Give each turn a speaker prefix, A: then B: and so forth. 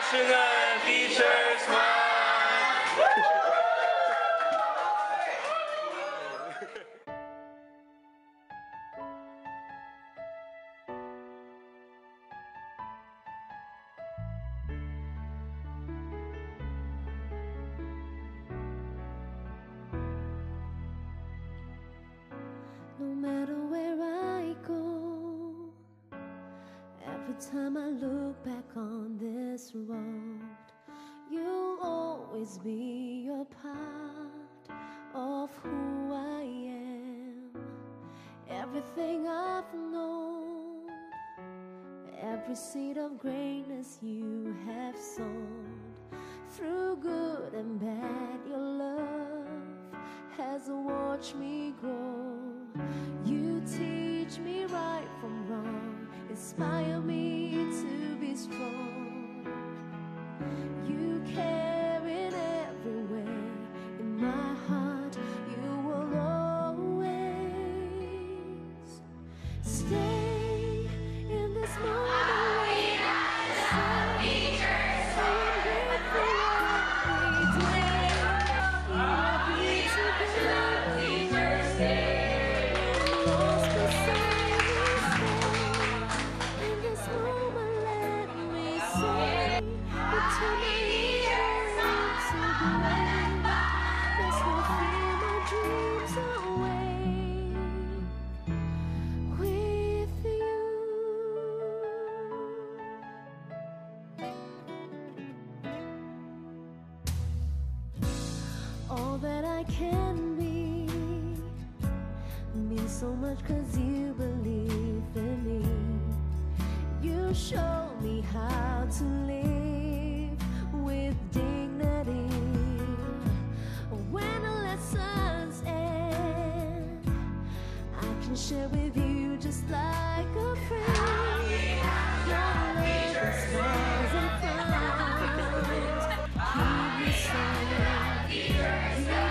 A: National Teachers Month!
B: No matter where I go, every time I look back on this road, you'll always be a part of who I am. Everything I've known, every seed of greatness you have sown. Through good and bad, your love has watched me grow. You teach me right from wrong, inspire me to be strong. You care in every way, in my heart you will always stay in this moment. All that I can be means so much 'cause you believe in me. You show me how to live with dignity. When the lessons end, I can share with you just like a friend. Your love is stars and clouds. Keep me safe.